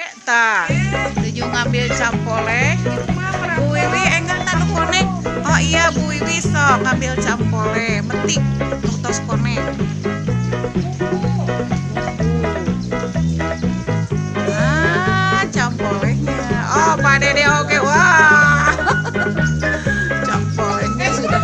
ta. Tuju ngambil campole. Bu Wiwi enggak tanu konek. Oh iya Bu Wiwi sok ngambil campole, metik tos konek. Ah, campolenya. Oh, Pak Dede oke. Wah. Campolenya sudah.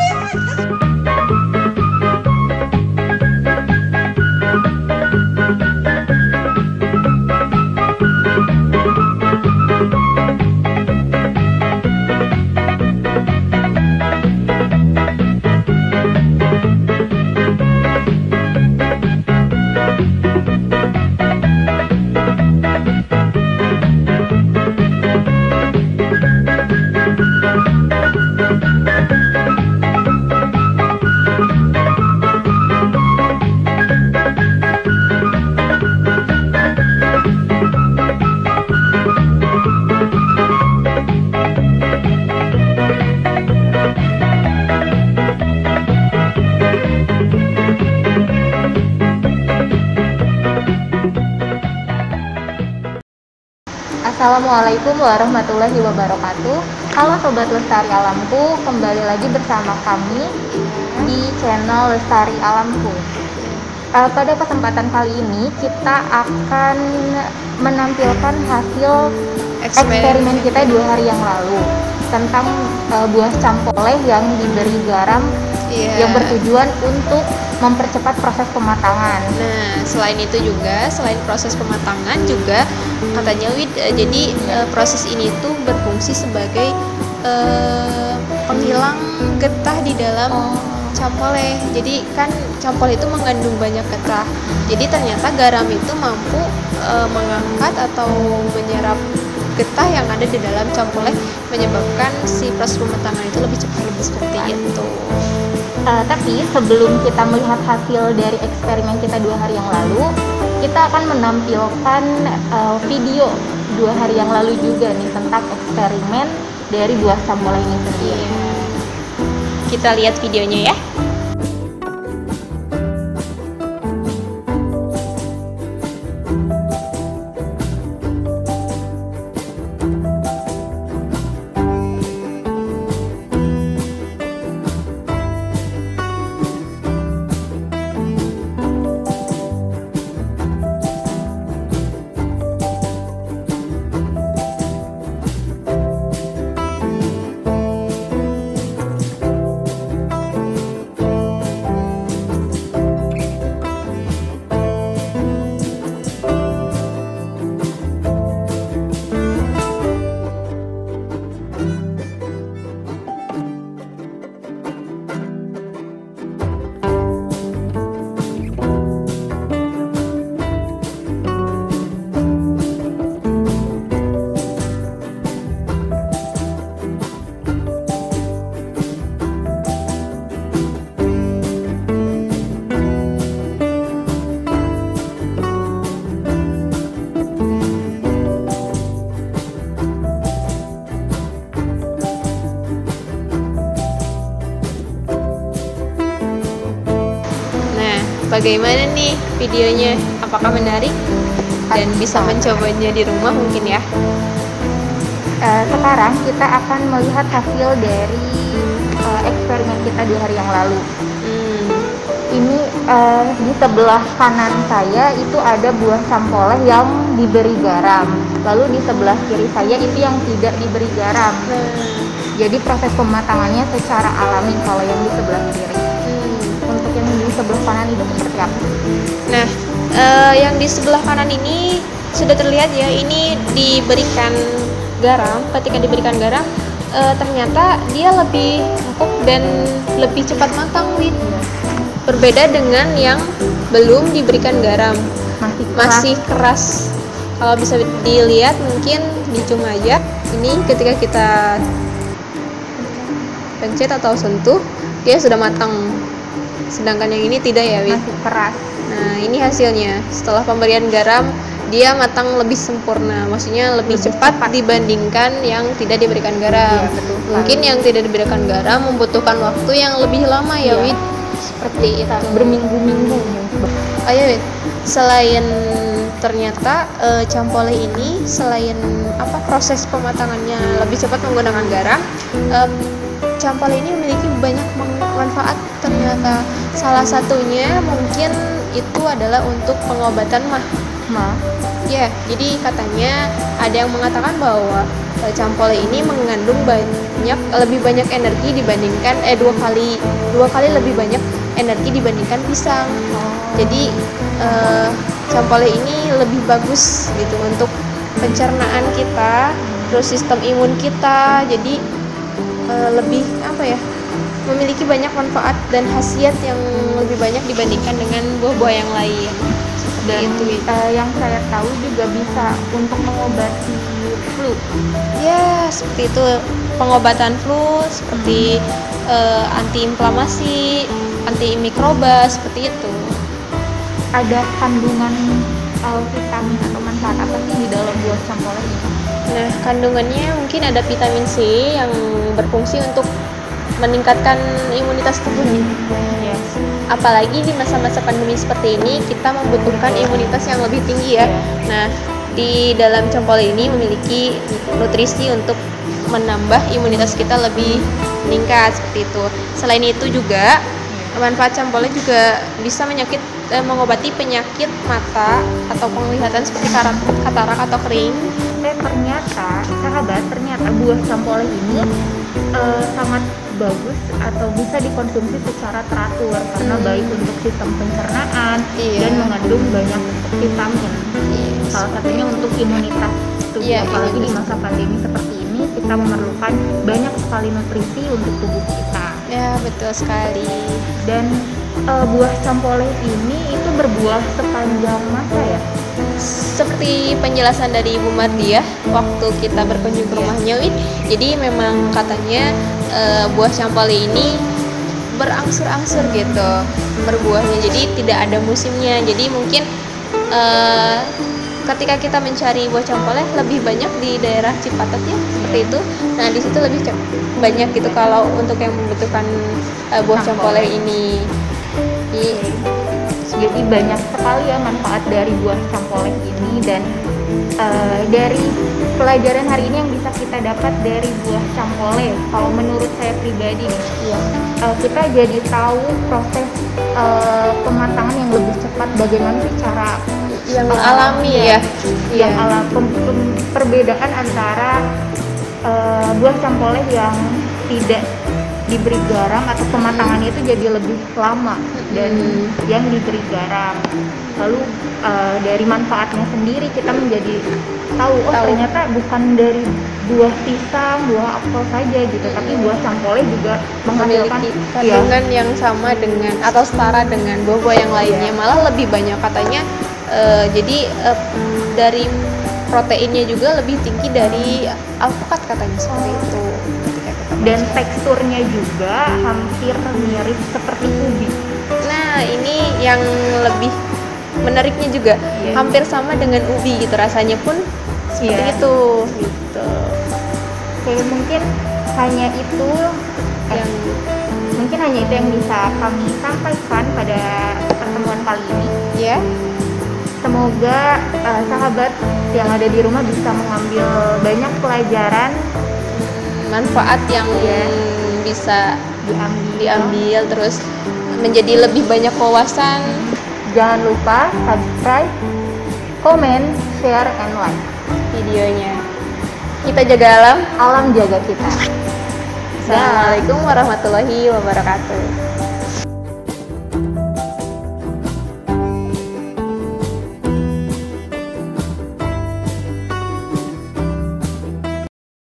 Assalamualaikum warahmatullahi wabarakatuh. Halo Sobat Lestari Alamku, kembali lagi bersama kami di channel Lestari Alamku. Pada kesempatan kali ini kita akan menampilkan hasil eksperimen kita 2 hari yang lalu tentang buah campoleh yang diberi garam yang bertujuan untuk mempercepat proses pematangan. Nah, selain itu juga, selain proses pematangan juga katanya Wid, jadi proses ini tuh berfungsi sebagai penghilang getah di dalam campoleh. Jadi kan campoleh itu mengandung banyak getah. Jadi ternyata garam itu mampu mengangkat atau menyerap getah yang ada di dalam campoleh, menyebabkan si proses pematangan itu lebih cepat, lebih seperti itu. Tapi sebelum kita melihat hasil dari eksperimen kita 2 hari yang lalu, kita akan menampilkan video 2 hari yang lalu juga nih tentang eksperimen dari buah campoleh ini sendiri. Kita lihat videonya ya. Bagaimana nih videonya? Apakah menarik dan bisa mencobanya di rumah mungkin ya? Sekarang kita akan melihat hasil dari eksperimen kita 2 hari yang lalu. Ini di sebelah kanan saya itu ada buah campoleh yang diberi garam. Lalu di sebelah kiri saya itu yang tidak diberi garam. Jadi proses pematangannya secara alami kalau yang di sebelah kiri. Untuk yang di sebelah kanan itu seperti apa? Nah, yang di sebelah kanan ini sudah terlihat ya, ini diberikan garam. Ketika diberikan garam, ternyata dia lebih empuk dan lebih cepat matang, Wid. Berbeda dengan yang belum diberikan garam, masih keras. Kalau bisa dilihat mungkin dicium aja. Ini ketika kita pencet atau sentuh, dia sudah matang. Sedangkan yang ini tidak ya, Wid? Masih keras. Nah, ini hasilnya. Setelah pemberian garam, dia matang lebih sempurna. Maksudnya lebih cepat dibandingkan yang tidak diberikan garam. Iya, betul. Mungkin yang tidak diberikan garam membutuhkan waktu yang lebih lama ya, Wid? Seperti itu. Berminggu-minggu. Oh ya, Wid. Selain ternyata campole ini selain proses pematangannya lebih cepat menggunakan garam, campole ini memiliki banyak manfaat ternyata. Salah satunya mungkin itu adalah untuk pengobatan mah. Ya, jadi katanya ada yang mengatakan bahwa campole ini mengandung lebih banyak energi dibandingkan dua kali lebih banyak energi dibandingkan pisang. Jadi campole ini lebih bagus gitu untuk pencernaan kita, terus sistem imun kita. Jadi lebih memiliki banyak manfaat dan khasiat yang lebih banyak dibandingkan dengan buah-buah yang lain. Dan yang saya tahu juga bisa untuk mengobati flu. Ya, seperti itu, pengobatan flu seperti antiinflamasi, antimikroba seperti itu. Ada kandungan vitamin atau manfaat apa sih di dalam buah campole ini? Nah, kandungannya mungkin ada vitamin C yang berfungsi untuk meningkatkan imunitas tubuh nih. Yes. Apalagi di masa-masa pandemi seperti ini, kita membutuhkan imunitas yang lebih tinggi ya. Nah, di dalam campole ini memiliki nutrisi untuk menambah imunitas kita lebih meningkat seperti itu. Selain itu juga manfaat campole juga bisa mengobati penyakit mata atau penglihatan seperti katarak atau kering. Ternyata buah campole ini sangat bagus atau bisa dikonsumsi secara teratur karena baik untuk sistem pencernaan dan mengandung banyak vitamin. Salah satunya untuk imunitas tubuh, apalagi di masa pandemi seperti ini kita memerlukan banyak sekali nutrisi untuk tubuh kita. Ya, betul sekali. Dan buah campole ini itu berbuah sepanjang masa ya? Seperti penjelasan dari Ibu Mardiah waktu kita berkunjung ke rumahnya, Win. Jadi memang katanya buah campole ini berangsur-angsur gitu berbuahnya. Jadi tidak ada musimnya. Jadi mungkin ketika kita mencari buah campole lebih banyak di daerah Cipatat ya, seperti itu. Nah, di situ lebih banyak gitu kalau untuk yang membutuhkan buah campole ini. Jadi banyak sekali ya manfaat dari buah campole ini. Dan dari pelajaran hari ini yang bisa kita dapat dari buah campole, kalau menurut saya pribadi nih, kita jadi tahu proses pematangan yang lebih cepat, bagaimana sih cara yang alami yang perbedaan antara buah campole yang tidak diberi garam atau pematangannya itu jadi lebih lama dan yang diberi garam. Lalu dari manfaatnya sendiri kita menjadi tahu ternyata bukan dari buah pisang, buah apel saja gitu, tapi buah campole juga menghasilkan kandungan yang sama dengan atau setara dengan buah-buah yang lainnya, malah lebih banyak katanya. Jadi dari proteinnya juga lebih tinggi dari alpukat katanya seperti itu. Dan teksturnya juga hampir mirip seperti ubi. Nah, ini yang lebih menariknya juga, hampir sama dengan ubi gitu, rasanya pun seperti itu gitu. Oke, mungkin hanya itu yang bisa kami sampaikan pada pertemuan kali ini ya. Semoga sahabat yang ada di rumah bisa mengambil banyak pelajaran, manfaat yang bisa diambil, terus menjadi lebih banyak wawasan. Jangan lupa subscribe, komen, share, and like videonya. Kita jaga alam, alam jaga kita. Assalamualaikum warahmatullahi wabarakatuh.